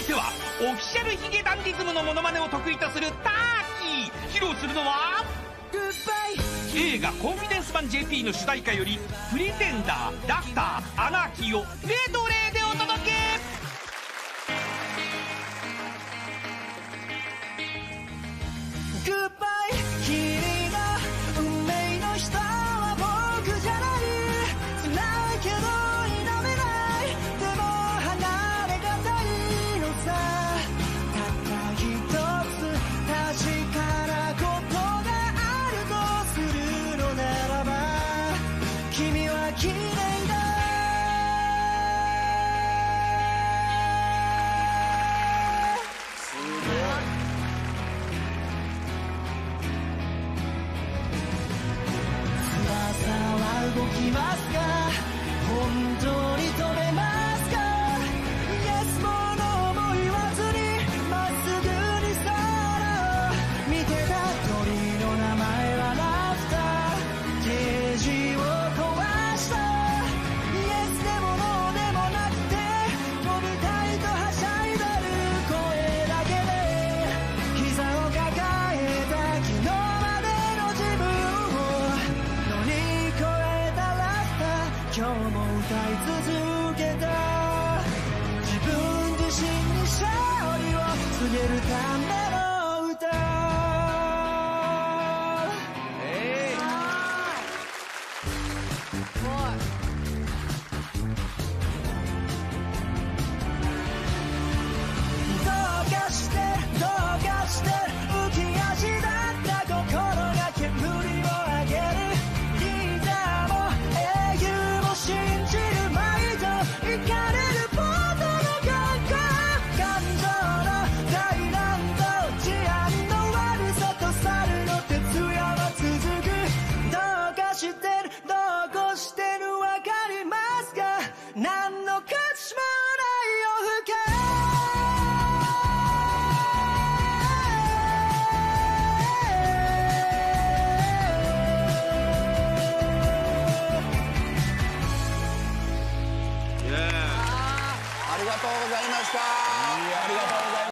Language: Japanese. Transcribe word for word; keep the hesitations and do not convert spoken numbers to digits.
いてはオフィシャルヒゲダンディズムのモノマネを得意とするターキー。披露するのは映画「コンフィデンスマン ジェーピー」の主題歌より「プリテンダー」「ラフター」「アナーキー」をメドレーでお届け。 グッバイ君が運命の人は僕じゃない。辛いけど否めない。でも離れがたいのさ。たった一つ確かなことがあるとするのならば、君は綺麗だ。すごい。動きますか？本当に止めますか？ Yes も No も言わずにまっすぐに空を見てた鳥の名前はラフター。ケージを壊した Yes でも No でもなくて飛びたいとはしゃいでる声だけで膝を抱えた昨日までの自分を乗り越え今日も歌い続けた。自分自身に勝利を告げるための歌。えー、すごい。